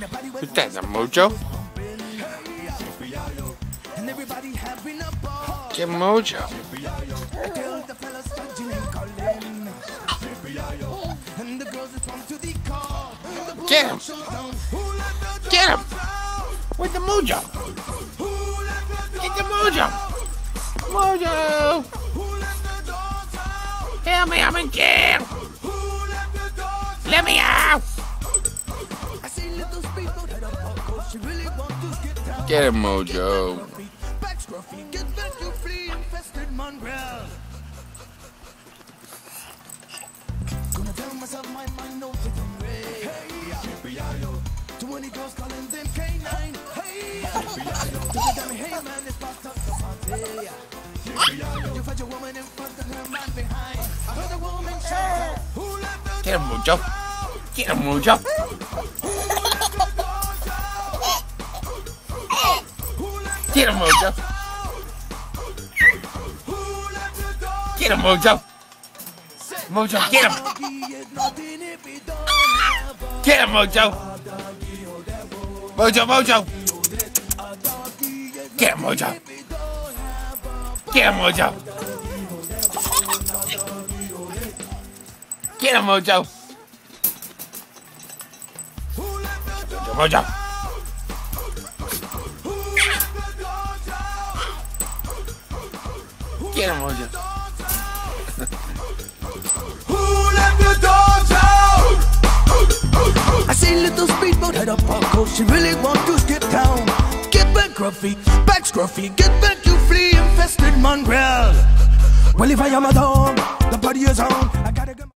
Who's that, the Mojo? Get Mojo. Get him! Get him! Where's the Mojo? Get the Mojo! Mojo! Help me, I'm in jail! Let me out! Get him, Mojo. Gonna tell myself my mind no different way. Hey, 20 girls calling them K9. Hey, hey man, it's past up the party. You find your woman in front and her man behind. I heard a woman shout, who let the Get him, Mojo. Get him, Mojo. Get him, Mojo. Get him, Mojo. Mojo, get him. Get him, Mojo. Mojo, Mojo. Get him, Mojo. Get him, Mojo. Get him, Mojo. Mojo, Mojo. Get him, Mojo. I see little speedboat head up on coast. She really want to skip town. Get back, scruffy, get back, you flea-infested mongrel. Well, if I am a dog, the party is on. I gotta go.